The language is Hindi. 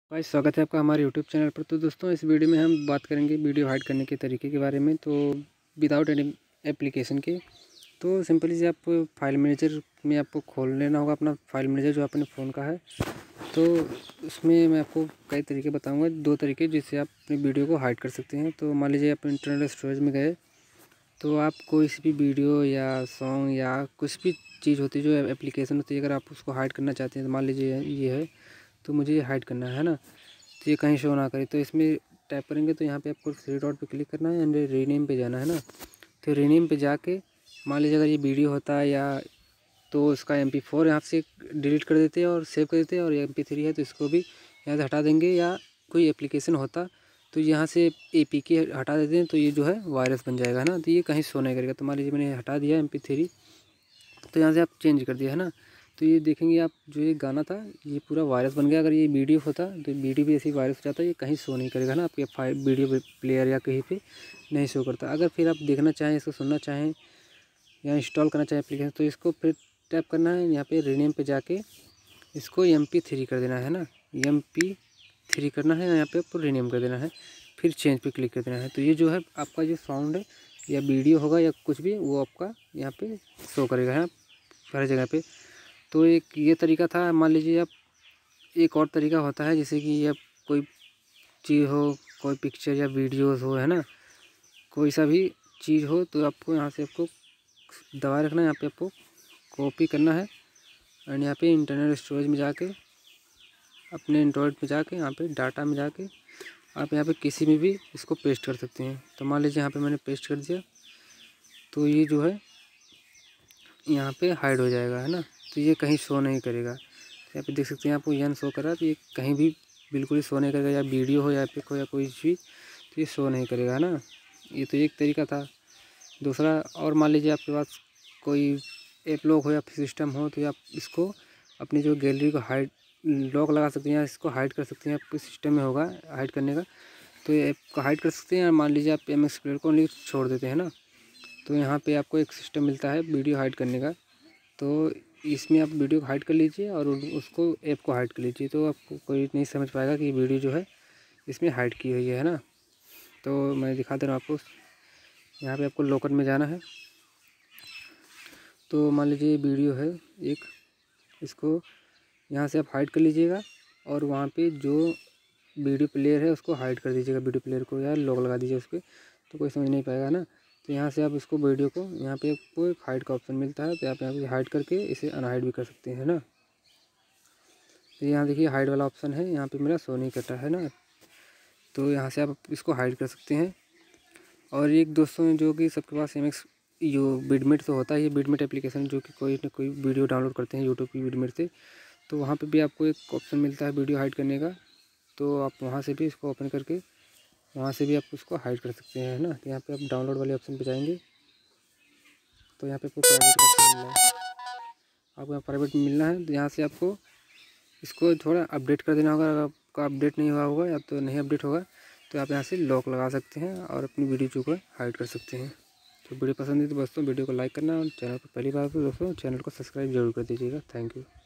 भाई स्वागत है आपका हमारे यूट्यूब चैनल पर। तो दोस्तों इस वीडियो में हम बात करेंगे वीडियो हाइड करने के तरीके के बारे में। तो विदाउट एनी एप्लीकेशन के तो सिंपली से आप फाइल मैनेजर में आपको खोल लेना होगा अपना फाइल मैनेजर जो अपने फ़ोन का है। तो उसमें मैं आपको कई तरीके बताऊंगा, दो तरीके जिससे आप अपनी वीडियो को हाइड कर सकते हैं। तो मान लीजिए आप इंटरनल स्टोरेज में गए तो आप कोई सी भी वीडियो या सॉन्ग या कुछ भी चीज़ होती है जो एप्लीकेशन होती है, अगर आप उसको हाइड करना चाहते हैं तो मान लीजिए ये है तो मुझे ये हाइड करना है ना, तो ये कहीं शो ना करे। तो इसमें टैप करेंगे तो यहाँ पे आपको थ्री डॉट पे क्लिक करना है एंड रीनेम पे जाना है ना। तो रीनेम पे जाके मान लीजिए अगर ये वीडियो होता है या तो उसका MP4 यहाँ से डिलीट कर देते हैं और सेव कर देते हैं, और MP3 है तो इसको भी यहाँ से हटा देंगे, या कोई एप्लीकेशन होता तो यहाँ से APK हटा देते हैं तो ये जो है वायरस बन जाएगा है ना, तो ये कहीं शो नहीं करेगा। तो मान लीजिए मैंने हटा दिया MP3, तो यहाँ से आप चेंज कर दिया है ना, तो ये देखेंगे आप जो ये गाना था ये पूरा वायरस बन गया। अगर ये वीडियो होता तो वीडियो भी ऐसे ही वायरस हो जाता, ये कहीं शो नहीं करेगा ना, आपके फाइल वीडियो प्लेयर या कहीं पे नहीं शो करता। अगर फिर आप देखना चाहें, इसको सुनना चाहें या इंस्टॉल करना चाहें एप्लीकेशन, तो इसको फिर टैप करना है यहाँ पे रीनेम पे जाके इसको MP3 कर देना है ना, MP3 करना है, यहाँ पे आपको रीनेम कर देना है, फिर चेंज पे क्लिक कर देना है। तो ये जो है आपका जो साउंड है या वीडियो होगा या कुछ भी वो आपका यहाँ पे शो करेगा है हर जगह पे। तो एक ये तरीका था। मान लीजिए आप एक और तरीका होता है, जैसे कि आप कोई चीज़ हो, कोई पिक्चर या वीडियोस हो है ना, कोई सा भी चीज़ हो तो आपको यहाँ से आपको दबाए रखना है, यहाँ पे आपको कॉपी करना है एंड यहाँ पे इंटरनल स्टोरेज में जाके अपने एंड्रॉयड में जाके यहाँ पे डाटा में जाके आप यहाँ पे किसी में भी इसको पेस्ट कर सकते हैं। तो मान लीजिए यहाँ पे मैंने पेस्ट कर दिया तो ये जो है यहाँ पे हाइड हो जाएगा है ना, तो ये कहीं शो नहीं करेगा। तो यहाँ पे देख सकते हैं आपको यन शो कर रहा है, तो ये कहीं भी बिल्कुल ही शो नहीं करेगा, या वीडियो हो या पिक हो या कोई भी, तो ये शो नहीं करेगा है ना। ये तो एक तरीका था। दूसरा, और मान लीजिए आपके पास कोई ऐप लॉक हो या सिस्टम हो तो आप इसको अपनी जो गैलरी को हाइड लॉक लगा सकते हैं या इसको हाइड कर सकते हैं। आपके सिस्टम में होगा हाइड करने का, तो ये ऐप को हाइड कर सकते हैं। मान लीजिए आप MX प्लेयर को ओनली छोड़ देते हैं ना, तो यहाँ पे आपको एक सिस्टम मिलता है वीडियो हाइड करने का। तो इसमें आप वीडियो को हाइड कर लीजिए और उसको ऐप को हाइड कर लीजिए, तो आपको कोई नहीं समझ पाएगा कि वीडियो जो है इसमें हाइड की हुई है ना। तो मैं दिखा दे रहा हूँ आपको। यहाँ पे आपको लॉकर में जाना है। तो मान लीजिए वीडियो है एक, इसको यहाँ से आप हाइड कर लीजिएगा और वहाँ पे जो वीडियो प्लेयर है उसको हाइड कर दीजिएगा, वीडियो प्लेयर को या लॉक लगा दीजिए उस पर, तो कोई समझ नहीं पाएगा ना। तो यहाँ से आप इसको वीडियो को यहाँ पे आपको एक हाइड का ऑप्शन मिलता है, तो आप यहाँ पे हाइड करके इसे अनहाइड भी कर सकते हैं ना। तो यहाँ देखिए हाइड वाला ऑप्शन है, यहाँ पे मेरा शो नहीं करता है ना, तो यहाँ से आप इसको हाइड कर सकते हैं। और एक दोस्तों जो कि सबके पास MX जो बिडमेट तो होता है, ये बिडमेट एप्लीकेशन जो कि कोई ना कोई वीडियो डाउनलोड करते हैं यूट्यूब की बिडमेट से, तो वहाँ पे भी आपको एक ऑप्शन मिलता है वीडियो हाइड करने का। तो आप वहाँ से भी इसको ओपन करके वहाँ से भी आप उसको हाइड कर सकते हैं ना। तो यहाँ पे आप डाउनलोड वाले ऑप्शन पे जाएंगे तो यहाँ पे आपको प्राइवेट का ऑप्शन मिलना है, आपको यहाँ प्राइवेट मिलना है। तो यहाँ से आपको इसको थोड़ा अपडेट कर देना होगा। अगर आपका अपडेट नहीं हुआ होगा या तो नहीं अपडेट होगा तो आप यहाँ से लॉक लगा सकते हैं और अपनी वीडियो को हाइड कर सकते हैं। तो वीडियो पसंद है तो दोस्तों वीडियो को लाइक करना और चैनल पर पहली बार तो दोस्तों चैनल को सब्सक्राइब जरूर कर दीजिएगा। Thank you.